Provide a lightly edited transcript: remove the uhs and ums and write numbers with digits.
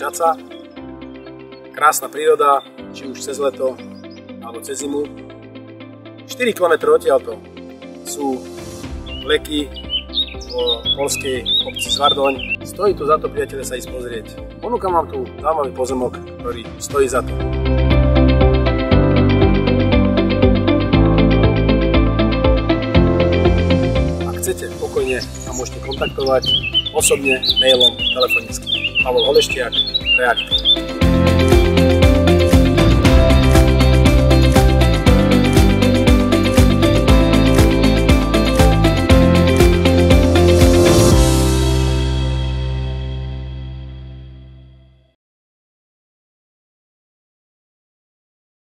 Čaca. Krásna príroda, či už cez leto alebo cez zimu. 4 km odtiaľto sú vleky v poľskej obci Svardoň. Stojí tu za to, priatelia, sa ísť pozrieť. Ponúkam vám tu zaujímavý pozemok, ktorý stojí za to. Ak chcete, pokojne ma môžete kontaktovať osobne, mailom, telefonicky. Pavol Holeštiak, React.